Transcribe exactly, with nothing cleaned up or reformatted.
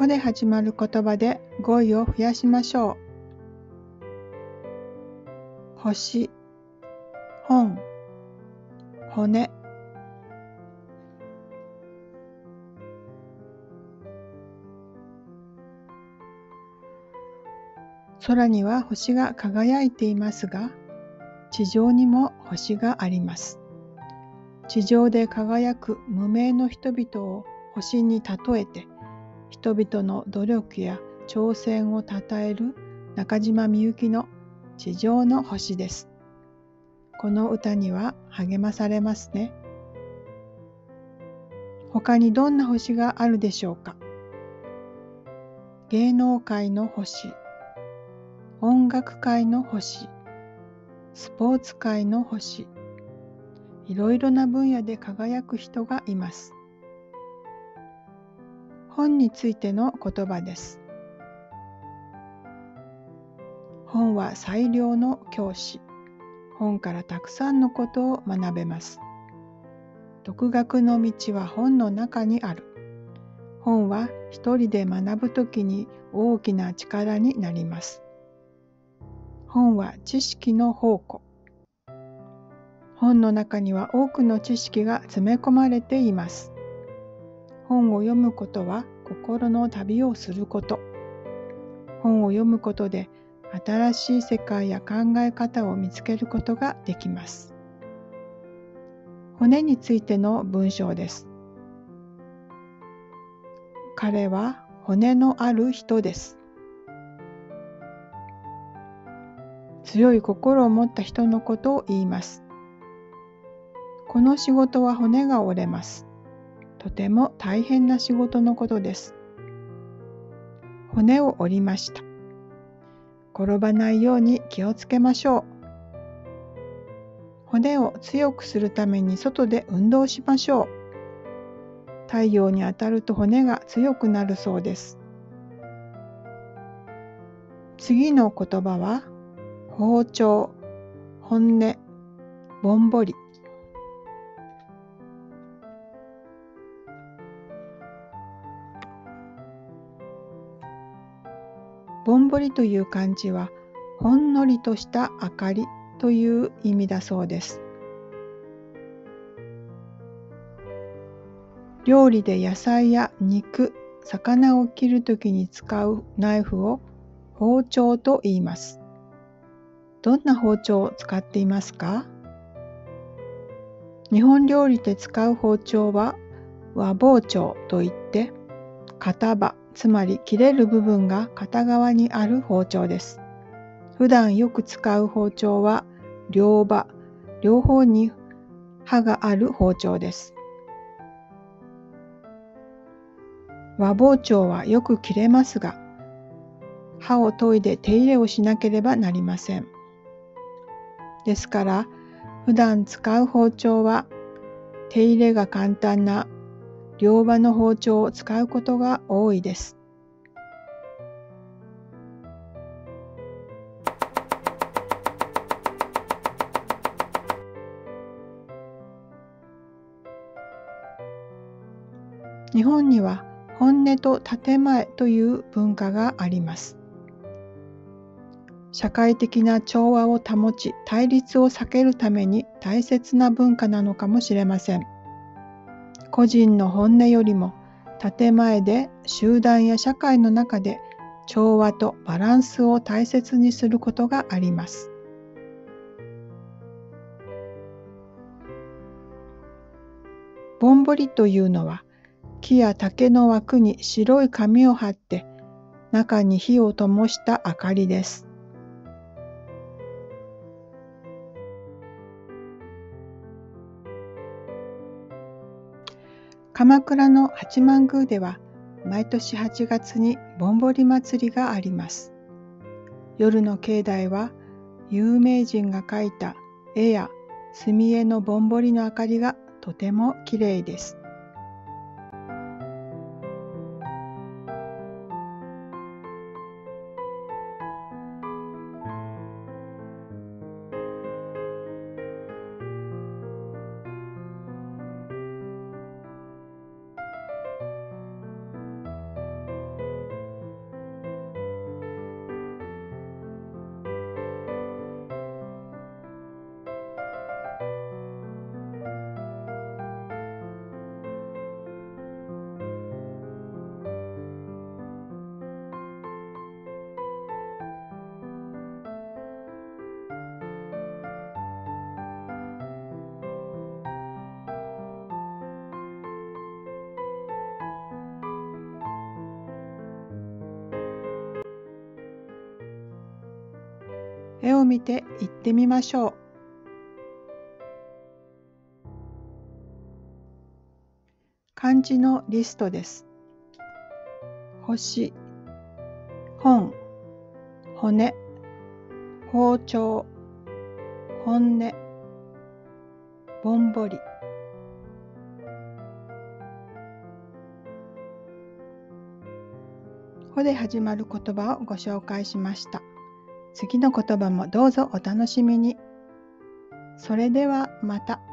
ほで始まる言葉で語彙を増やしましょう。星、本、骨。空には星が輝いていますが、地上にも星があります。地上で輝く無名の人々を星に例えて、人々の努力や挑戦をたたえる中島みゆきの地上の星です。この歌には励まされますね。他にどんな星があるでしょうか。芸能界の星、音楽界の星、スポーツ界の星、いろいろな分野で輝く人がいます。本についての言葉です。本は最良の教師。本からたくさんのことを学べます。独学の道は本の中にある。本は一人で学ぶときに大きな力になります。本は知識の宝庫。本の中には多くの知識が詰め込まれています。本を読むことは心の旅をすること。本を読むことで新しい世界や考え方を見つけることができます。骨についての文章です。彼は骨のある人です。強い心を持った人のことを言います。この仕事は骨が折れます。とても大変な仕事のことです。骨を折りました。転ばないように気をつけましょう。骨を強くするために外で運動しましょう。太陽に当たると骨が強くなるそうです。次の言葉は包丁、本音、ぼんぼり。ぼんぼりという漢字はほんのりとした明かりという意味だそうです。料理で野菜や肉、魚を切るときに使うナイフを包丁と言います。どんな包丁を使っていますか？日本料理で使う包丁は和包丁といって、片刃、つまり切れる部分が片側にある包丁です。普段よく使う包丁は両刃、両方に刃がある包丁です。和包丁はよく切れますが、刃を研いで手入れをしなければなりません。ですから、普段使う包丁は手入れが簡単な両刃の包丁を使うことが多いです。日本には本音と建前という文化があります。社会的な調和を保ち、対立を避けるために大切な文化なのかもしれません。個人の本音よりも建前で集団や社会の中で調和とバランスを大切にすることがあります。ぼんぼりというのは木や竹の枠に白い紙を貼って中に火を灯した明かりです。鎌倉の八幡宮では毎年はちがつにぼんぼり祭りがあります。夜の境内は有名人が描いた絵や墨絵のぼんぼりの明かりがとてもきれいです。 絵を見て言ってみましょう。漢字のリストです。星、本、骨、包丁、本音、ぼんぼり。ほで始まる言葉をご紹介しました。次の言葉もどうぞお楽しみに。それではまた。